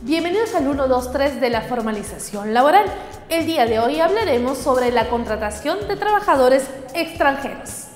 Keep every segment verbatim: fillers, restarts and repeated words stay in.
Bienvenidos al uno, dos, tres de la formalización laboral. El día de hoy hablaremos sobre la contratación de trabajadores extranjeros.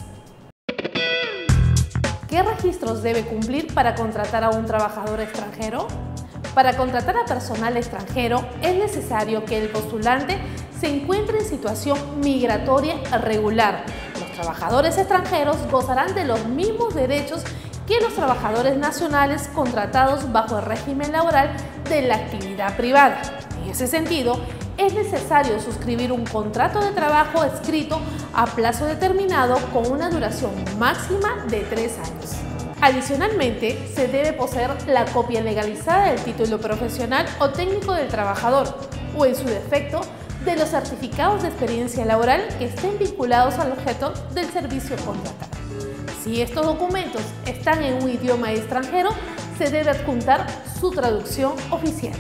¿Qué registros debe cumplir para contratar a un trabajador extranjero? Para contratar a personal extranjero es necesario que el postulante se encuentre en situación migratoria regular. Los trabajadores extranjeros gozarán de los mismos derechos que los trabajadores nacionales contratados bajo el régimen laboral de la actividad privada. En ese sentido, es necesario suscribir un contrato de trabajo escrito a plazo determinado con una duración máxima de tres años. Adicionalmente, se debe poseer la copia legalizada del título profesional o técnico del trabajador, o en su defecto, de los certificados de experiencia laboral que estén vinculados al objeto del servicio contratado. Si estos documentos están en un idioma extranjero, se debe adjuntar su traducción oficial.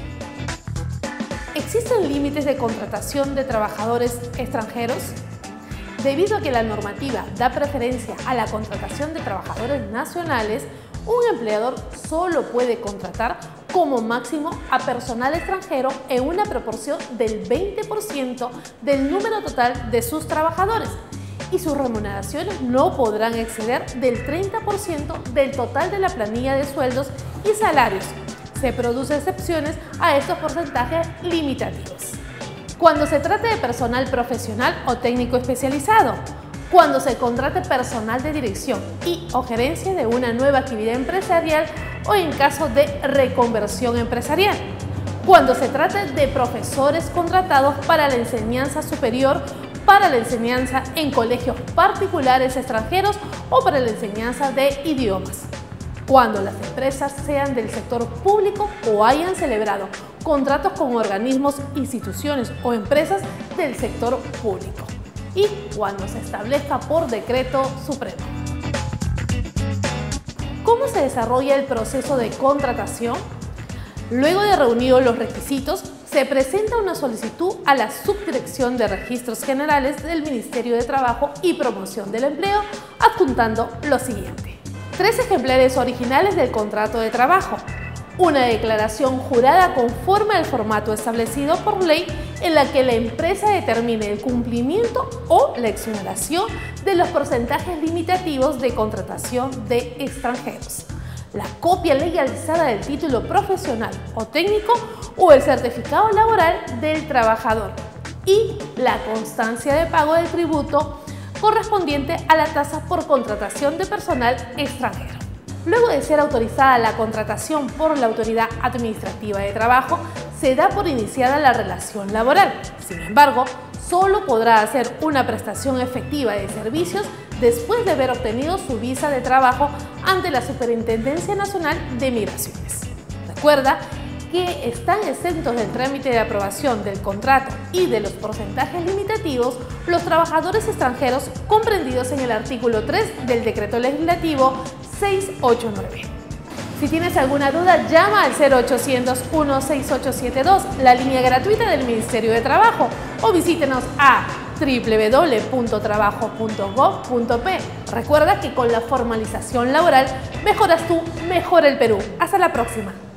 ¿Existen límites de contratación de trabajadores extranjeros? Debido a que la normativa da preferencia a la contratación de trabajadores nacionales, un empleador solo puede contratar como máximo a personal extranjero en una proporción del veinte por ciento del número total de sus trabajadores, y sus remuneraciones no podrán exceder del treinta por ciento del total de la planilla de sueldos y salarios. Se producen excepciones a estos porcentajes limitativos. Cuando se trate de personal profesional o técnico especializado, cuando se contrate personal de dirección y o gerencia de una nueva actividad empresarial o en caso de reconversión empresarial, cuando se trate de profesores contratados para la enseñanza superior, para la enseñanza en colegios particulares extranjeros o para la enseñanza de idiomas, cuando las empresas sean del sector público o hayan celebrado contratos con organismos, instituciones o empresas del sector público, y cuando se establezca por decreto supremo. ¿Cómo se desarrolla el proceso de contratación? Luego de reunidos los requisitos, se presenta una solicitud a la Subdirección de Registros Generales del Ministerio de Trabajo y Promoción del Empleo, adjuntando lo siguiente: tres ejemplares originales del contrato de trabajo, una declaración jurada conforme al formato establecido por ley en la que la empresa determine el cumplimiento o la exoneración de los porcentajes limitativos de contratación de extranjeros, la copia legalizada del título profesional o técnico o el certificado laboral del trabajador y la constancia de pago del tributo correspondiente a la tasa por contratación de personal extranjero. Luego de ser autorizada la contratación por la Autoridad Administrativa de Trabajo, se da por iniciada la relación laboral. Sin embargo, solo podrá hacer una prestación efectiva de servicios después de haber obtenido su visa de trabajo ante la Superintendencia Nacional de Migraciones. Recuerda que están exentos del trámite de aprobación del contrato y de los porcentajes limitativos los trabajadores extranjeros comprendidos en el artículo tres del Decreto Legislativo seiscientos ochenta y nueve. Si tienes alguna duda, llama al cero ochocientos, uno seis ocho siete dos, la línea gratuita del Ministerio de Trabajo, o visítenos a w w w punto trabajo punto gov punto p. Recuerda que con la formalización laboral mejoras tú, mejora el Perú. Hasta la próxima.